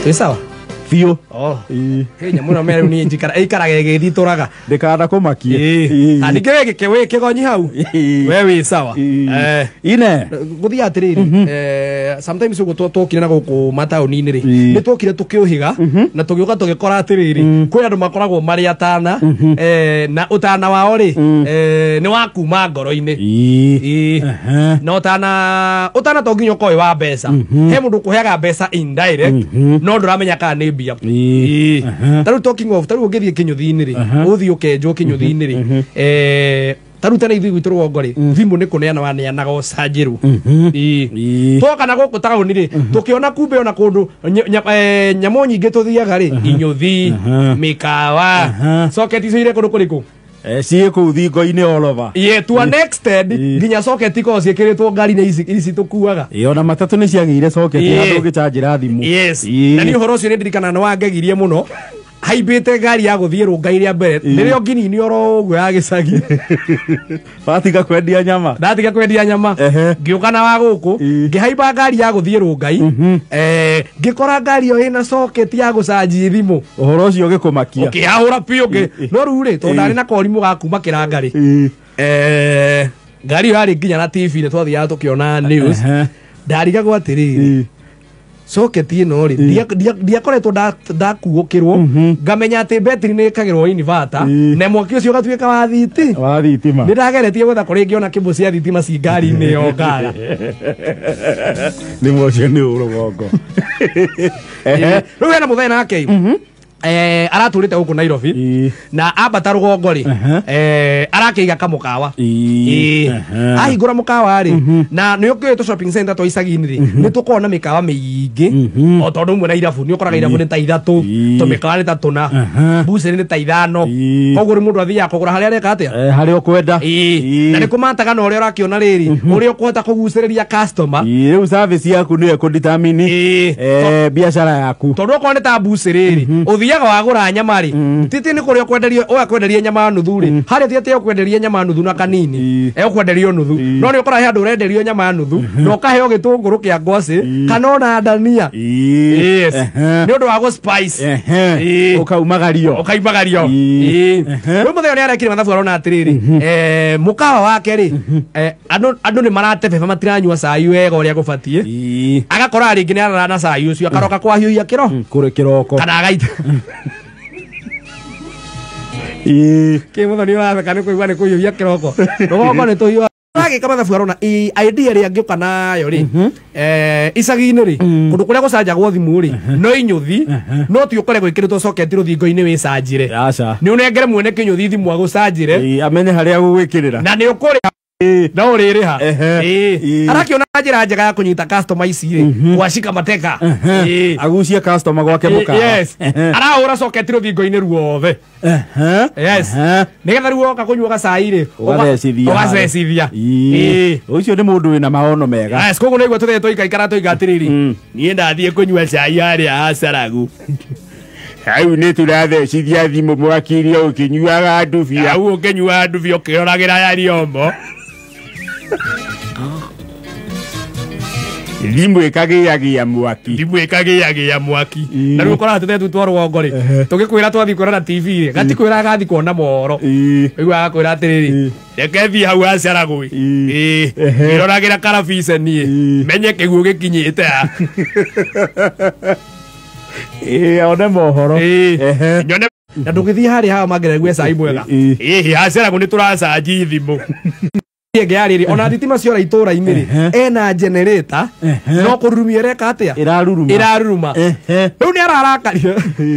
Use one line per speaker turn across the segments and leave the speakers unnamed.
sawa
Fio.
Oh. Kenya muno mere ni njikara ikarage githituraga.
Ndikana kumakie.
Andike kewe kegonyi hau. Wewe sawa.
Ine.
Guthia atiriri. Sometimes ugo twokire na guku matauni-ini ri. Ni twokire tukiuhiga na tugiuka tugikora atiriri. Kwi andu makoragwo mari atana. Na utana wao ri ni wa kuma ngoro-ini. Na utana to nginyo koi wa mbeca. He mundu kuheaga mbeca indirect. No nduramenya kana ni bia. Taru talking of taru ngithie kinyuthi-ini ri. Uthi ukenjwo kinyuthi-ini ri. Taru tena ithui gwitu rwongo ri. Thimu ni kuneana waneanaga ucanjiru. Twoka na guku tauni ri. Tukiona kumbe ona kundu nyamo nyingi tuthiaga ri. Inyuthi, mikawa. Socket icio ire kundu kuriku.
Ciĩ kũu thingo-inĩ all over.
To an extent nginya socket ikoragwo ciĩkĩrĩtwo ngari-inĩ ici tũkuaga.
Ona matatũ nĩ ciagĩire socket handũ ũgĩcanjĩra thimũ.
Yes. Na nĩ ũhoro ũcio nĩ ndirikana nĩ wangegirie mũno. Haimbĩte ngari ya gũthiĩ rũngai rĩa mbere. Rĩrĩa ngini-inĩ oro ũguo ya gĩcagi.
Watiga kwendia nyama.
Ndatiga kwendia nyama. Ngĩũka na wa gũkũ. Ngĩhaimba ngari ya gũthiĩ rũngai. Ngĩkora ngari ĩyo ĩna socket ya gũcanji thimũ.
Ũhoro ũcio ũgĩkũmakia.
Ũkĩhahũra piũ. No rĩu rĩ tondũ ndarĩ na korimũ ga kuma kĩranga rĩ. Ngari ĩyo yarĩ nginya na TV nĩ twathiaga tũkĩona news. Ndarigagwo atĩrĩrĩ. Socket ino ri ndiakoretwo ndakuũkĩrwo ngamenya atĩ betri nĩ ĩkagĩrwo inverter na mwaki ũcio ũgatuĩka wa thitima nĩ ndageretie gwetha kũrĩa ingĩona kĩbũ cia thitima ci ngari-inĩ yo ngaga
nĩ mũcio nĩ ũrũgongo
rĩu hena mũthenya nake araturite guku Nairobi na ambata rugongo ri arakiiga kamukawa ahingura mukawa ri na ni ukitwo shopping center to icagi-ini ri ni tukona mikawa miingi o tondu mwe na irabu ni ukoraga irabu ni ta ithatu to mikawa ni ta tuna buceri ni ta ithano koguo ri mundu athia kugura haria areka atia
haria ukwenda
na ni kumantaga na uria urakiona riri uria ukuhota kuguciriria customer
riu service yaku ni ekudetermine biashara yaku
tondu ukorwo ni ta buceri ri thiaga wagura nyama ri titi ni kuria kwenderio kwenderia nyama nuthu ri haria tiete kwenderia nyama nuthu na kanini kwenderio nuthu no ni ukora handu urenderio nyama nuthu no kaheo gitunguru kia ngwaci kana ona ndania yes ni undu wa go spice
ukaumagario
riu muthenya ni arekire mathabu arona atiriri mukawa wake ri andu ni maratebeba matiranyua cai wega uria gubatie agakora ringi ni arana cai ucio akaroka kwahiuia
kiroko
kana agaita ke muthoni wa thakane kuigua ni kuhiuia kiroko rũgongo ni tuhiua agika mathabu arona idea ria ngĩũka nayo ri icagi-inĩ ri kũndũ kũrĩa gũcanjagwo thimũ ri no inyuthi no ti ũkore gwĩkĩrĩtwo socket rũthingo-inĩ wĩcanjĩre nĩ ũnengere mwene kĩnyuthi thimũ agũcanjĩre
amenye harĩa gũgwĩkĩrĩra
na nĩ ũkũrĩa no ũrĩrĩha arakiona njĩra njega ya kũnyita customer ici rĩ gwacika mateka
agucie customer gwake mũkawa
arahũra socket rũthingo-inĩ ruothe nĩgetha rĩu woka kũnyua gacai rĩ ũgacecithia
ũcio nĩ mũndũ wĩna maono mega
koguo nĩguo tũthe tũikaikara tũiga atĩrĩrĩ niĩ ndathiĩ kũnyua cai harĩa hacaragu
hau nĩ tũrathecithia thimũ mwaki-inĩ ũkĩnyuaga ndubi
hau ũkĩnyua ndubi ũkĩroragĩra ya riombo
thimũ ĩkagĩagia mwaki
na rĩu ũkoraga tũthe tũu twa rũgongo rĩ tũgĩkwĩra twathiĩ kuona na TV rĩ gatikwĩra gathiĩ kuona mohoro rĩu agakwĩra atĩrĩrĩ reke thiĩ hau hacaragũ ĩroragĩra karabiceni menye kĩguũ gĩkinyĩte
one mohoro
nyone na ndũgĩthiĩ harĩa haha mangĩregue cai mwega haceragũ nĩ tũracanji thimũ ngari ona thitima ciora itũra-inĩ rĩ ena generator no kũrurumia reka atia ĩraruruma rĩu nĩ ararakario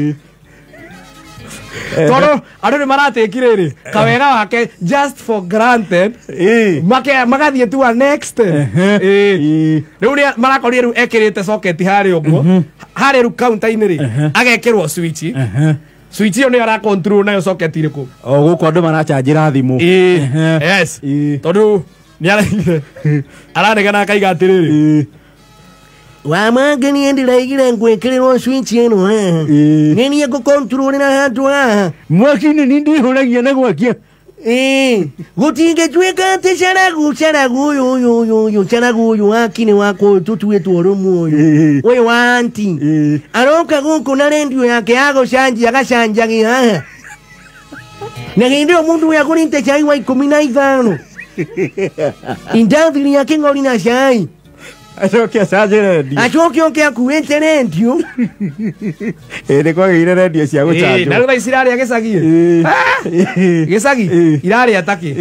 tondũ andũ nĩ maratĩkire rĩ kawega wake just for granted magathiĩ to a next rĩu nĩ marakorire rĩu ekĩrĩte socket harĩa ũguo harĩa rĩu counter-inĩ rĩ agekĩrwo switch iyo nĩ ara control nayo socket irĩkũ
gũkũ andũ marachanjĩra thimũ
yes tondũ nĩ aranegana akaiga atĩrĩrĩ
wamanga niĩ ndĩraigire ngwĩkĩrĩrwo switch ĩno haha nĩ niĩ ngũkontrolĩra handũ haha
mwaki-inĩ nĩ ndĩhũragia na gwakia
Gutinge tweka te charagu yo charagu yo akine wako tutuwe tuorumu yo. We wanti. Aroka guko na rendio yake ago shanji akashanja giha. Nagendio mundu ya kurinte chai wa 15. Indavili yake ngori na chai.
Achokia saje radio.
Achokia kuwete radio.
Kwa ile radio cia guchanjo.
Na ruga isirari ya Gicagi. Gicagi irari ataki.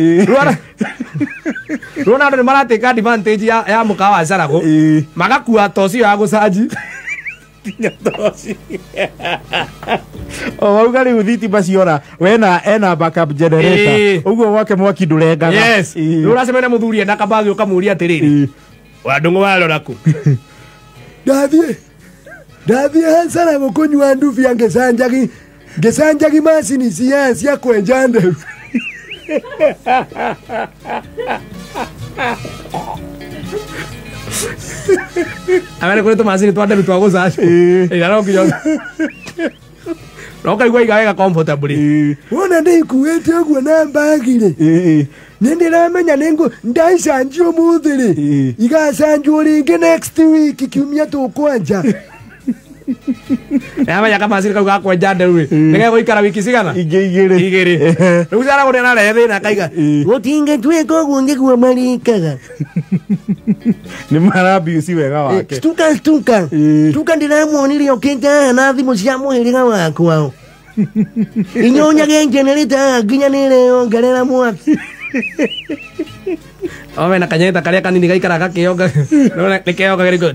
Rona ndo marate advantage ya mukawa Zarago. Magakua tosi ya gucanji.
Tinya tosi. Waugali uthiti baciora wena ena backup generator. Uguo wake mwaki ndurengaga.
Yes. Rura semena muthuri na kabagi ukamuria atiriri. Wadungu waloraku.
Davi hansara mukonywa nduvi ya Gesanjagi masini siyansi ya kwenjande.
Amene kule to masini twande bitwago zacho. Ira kiyo. Roka igwa igawega comfortably.
Wona ndi kuwete ogwo nambagire. Nindiramenya nengo ndaisanjio muthiri. Igasanjio ringi next week kiumia tukwanja.
Amenya kama masini kauga kwenjande rwe. Nige goikara wiki cigana? Igiri. Riu zara gune na rethe na kaiga.
Gutinge tweko ogwo ngikuwa marikaga.
Ni marabi usi wega wake.
Stuka ndiramuonire okenta na thimu cia muhiriga wakwa. Inyonya generator ginya nire ongerera mwaki.
Ome na kanyeta karia kanini gaikara gakionga. No nikionga geriko.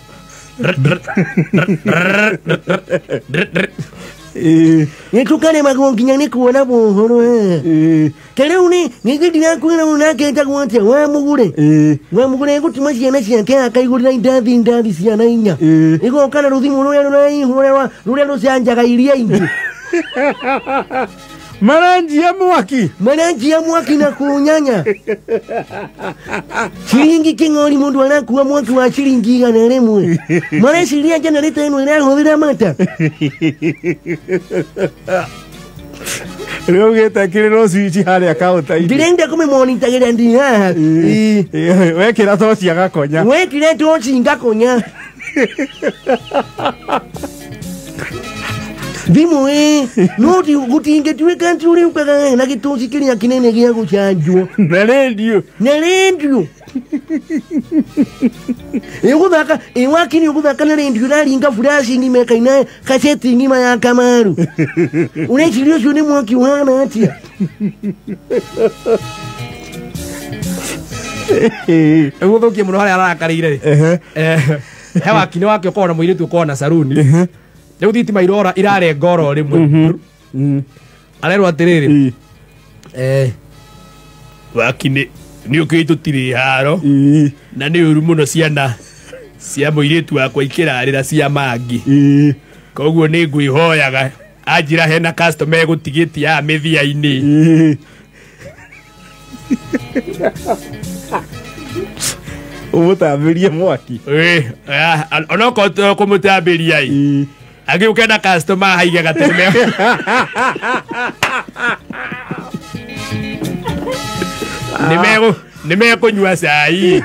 Nitukane magonginya ni kuona buhoro Kero ni ngidira kwira unaketa kwante wa mugure ngutima ciana ciake akaigurira indathi ciana inya igo kana ruthimu ruria rucanjaga iria ingi
Maranjia mwaki
na kunyanya. Shilingi kingori mundu anakuwa mwaki wa shilingi 100 Mara shiria generator ino irahuthira mata.
Leo geta kiriro switch hari account ai.
Direnda kume monitor ndi haha.
Wekira toci agakonya.
Wekira toci ngakonya. Dimu noti gutinge tuweka nturi ukaga na gitoci kiria kinene gia gucanjwo.
Na radio.
Egudaka ewakini ugudaka na radio naringa flash ni meka ina cassette ngima ya Kamaru. Unechirio shoni mwaki wana atia.
Eguthukie muno haria arakarire. Hewa kini wake ukona muiritu ukona saruni. Riu thitima irora irare ngoro rimwe. Arerwa atiriri. Wakini ni ukitutiri haro na ni uru muno ciana cia muiritu wakwa ikirarira cia mangi. Koguo ni ngwihoyaga anjira hena customer gutigiti ya mithia-ini.
Umutambirie mwaki.
Onoko to kumutambiria ai. Agi ukena customer haiga gateme. Nimeko nyua cai.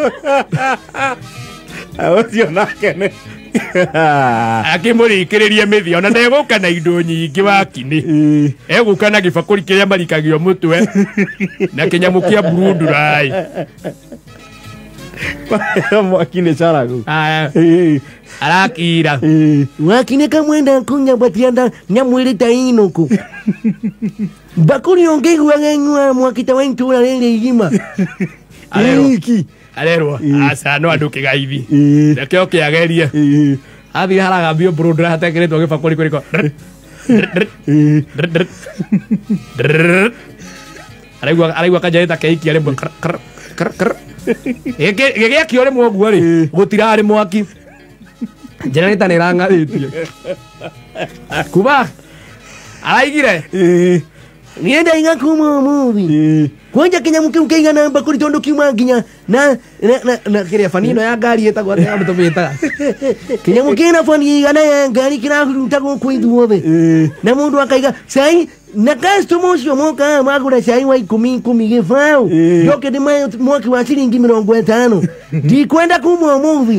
Awocio nakene.
Akimurikiriria mithia ona ndeguka na indo nyingi wakini. Eguka na gibakuri kiria marikagio mutwe na kinyamu kia burundurai.
Mwakine charagu.
Arakira.
Wakine kamwenda kunya batianda nyamwirita inoku. Bakuri ongegwa nganywa mwakita wentura rende igima.
Arerwa asa no andu kigaithi. Nakio kiageria. Athi haraga bio burundura hatekeretwo gibakuri kuriko. Araigua kanjareta keiki ari mwe kar. Gege kiore mwogu ari gutirari mwaki. Generator ni rangaritie. Kuba araigire
nienda inga kuma movie kwanja kinyamu kiu keiga namba kuri tondo kiuma nginya na kiria fanino ya ngari etagwo atia andu tumitaga kinyamu kina fani igana ya ngari kira rutagwo kwithuothe na mundu akaiga sai na customer ucio moka magura cai wa 10 gibao yoke de mwaki wa ciringi 50 ndikwenda kuma movie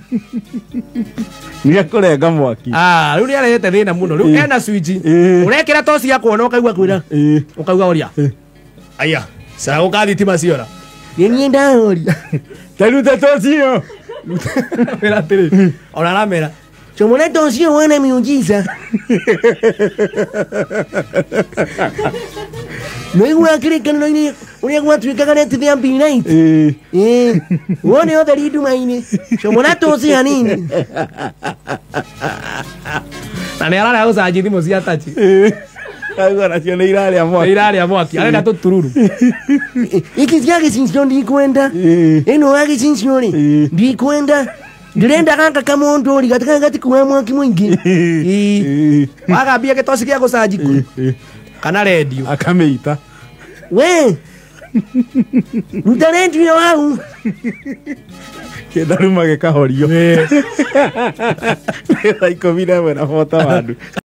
Nia kurenga mwaki.
Riu ni arete thina muno. Riu ena switch. Urekira toci ya kuona ukaigua kwira. Ukaigua oria. Aya. Sara ukathi tima ciora.
Ni ndahoria.
Taruta toci yo.
Mera tiri. Ona la mera.
Chomole toci yo wana miujiza. Noiwa kire kanoni uria gwatuika kana tithia night. Wone otheri nduma-ini. Chomole toci hanini.
Na ni arara gucanji thimu cia tachi.
Agora cio ni iraria mwaki.
Iraria mwaki. Arenda tutururu.
Iki cia gicincio ndikwenda. Ino wa gicincio ri. Ndikwenda. Ndirenda gaka kamundu ri gati kuwa mwaki mwingi.
Wagambia gitoci gia gucanji ku. Kana radio.
Akameita.
We. Ruta radio wau.
Kedaruma gekahorio. Ĩra 11 na bota wandu.